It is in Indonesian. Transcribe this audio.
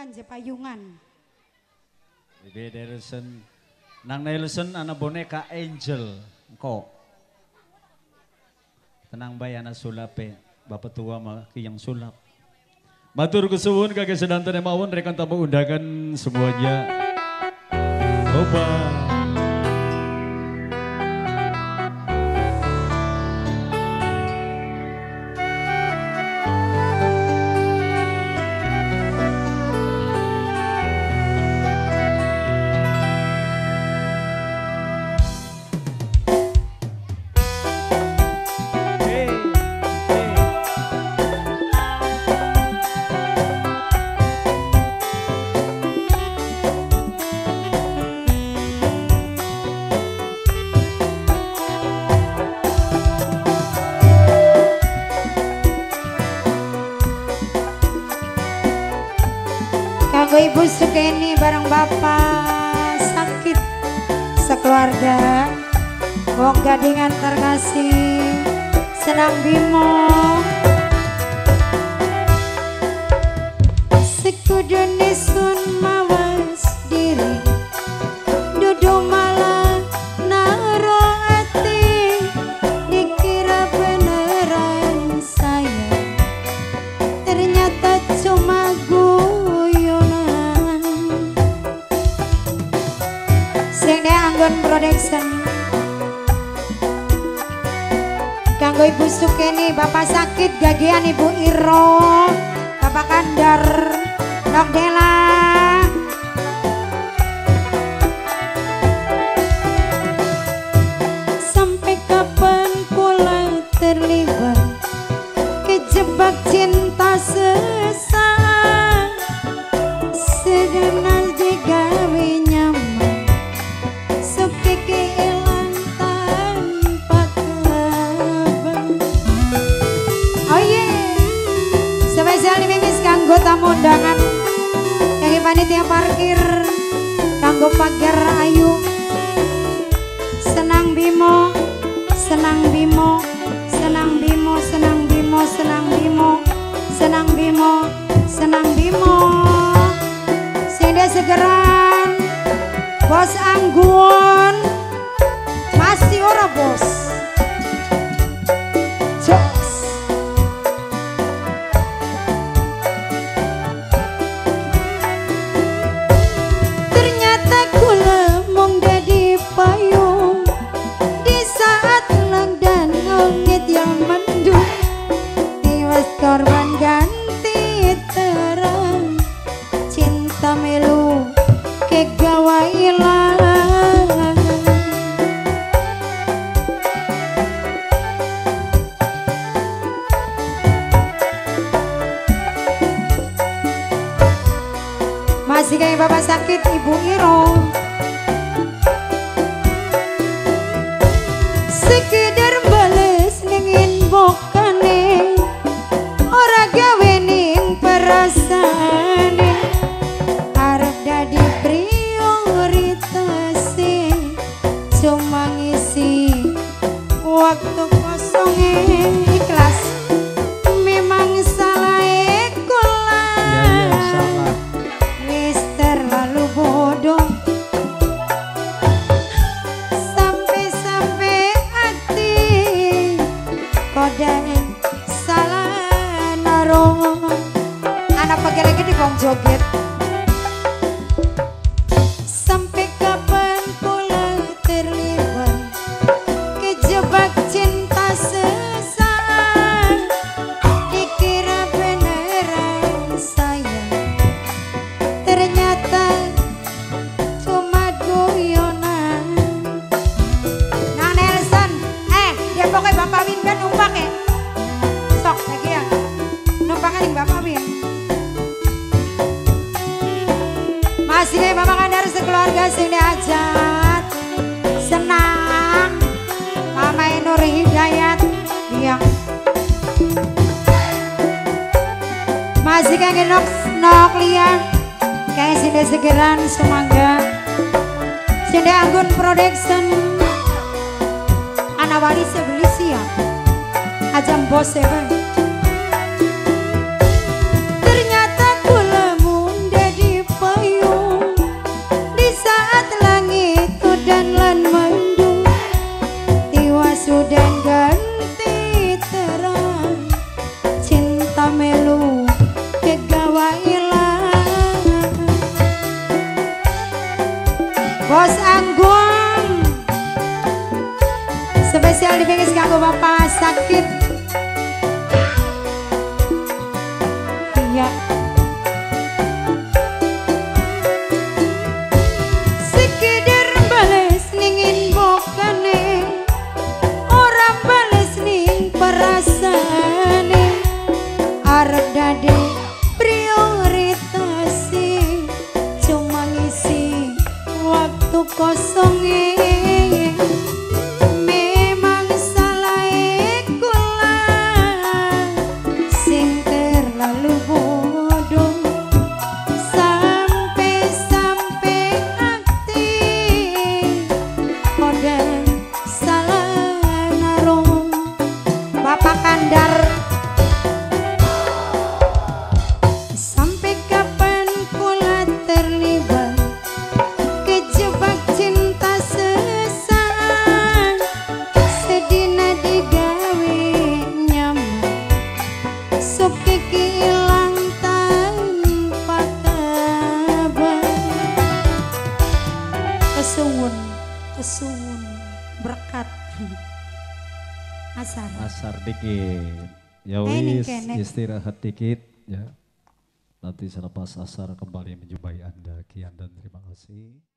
payungan je payungan. Bibi Nelson, Nang Nelson anak boneka Angel, kok. Tenang bay anak sulape, bapak tua mah yang sulap. Matur kesuwun kakek sedanten mawon rekan tamu undangan semuanya. Oba. Kanggo Ibu Sukeni bareng Bapak sakit sekeluarga. Wong gadingan terkasih senang bimo. Sekudune sun mawas diri dudu malah naro ati dikira beneran saya ternyata cuma guyonan. Sing Anggun Production kanggo Ibu Sukeni, Bapak sakit gagian Ibu Iro, Bapak Kandar, Nok Dela. Sampai kapan kula terlibat kejebak cinta sesaat, segenal digawe nyaman, suki kehilang tanpa kabar. Oh yeah, spesial dimingis kanggo tamu undangan yang panitia parkir kanggo pagar ayu. Senang bimo, senang bimo, senang bimo, senang bimo, senang bimo, senang bimo, senang bimo. Sinde segeran Bos Anggun masih ora bos. Jos. Ternyata kula mung dadi payung di saat lang dan langit yang mendung. Tiwas korban ganti terang, cinta melu kegawa ilang. Masih kayak Bapak sakit Ibu Iro. Sekedar bales ning inbokane, ora gawe ning perasane. Arep dadi prioritase, cuma ngisi waktu kosong ikhlas. Memang salah kula, Ya salah. wis terlalu bodoh. Sampai-sampai hati kodai salah naruh. Anak pagi lagi di bawang joget. Sampai kapan kula terlibat kejebak cinta sesaat, dikira beneran sayang, ternyata cuma guyonan. Nang Nelson, dia pokoknya Bapak Win kan numpak ya. Sok lagi ya, numpak aja Bapak Win. Masih deh Bapak Kandar sekeluarga sini ajat. Senang Mama Nur Hidayat yang masih kayak nok Lia kayak sini segeran semangga. Sini Anggun Production anak wali sebeli siap ajam bos ternyata kula mun dadi bawa ilang. Bos Anggun spesial dibingis kanggo bapak sakit. Iya. Sekedar bales ningin bokane, ora bales ning perasane. Arep dadi prioritasi, cuma ngisi waktu kosongnya. Memang salah kula sing terlalu bodoh, sampai hati kodan salah naruh. Bapak Kandar, sampai kapan kula terlibat kejebak cinta sesaat, sedina digawe nyaman, sok kiki ilang tanpa kabar. Kesuwun berkat asar. Asar dikit. Ya Ini wis, kene. istirahat dikit ya. Nanti selepas asar kembali menjumpai Anda. Kian dan terima kasih.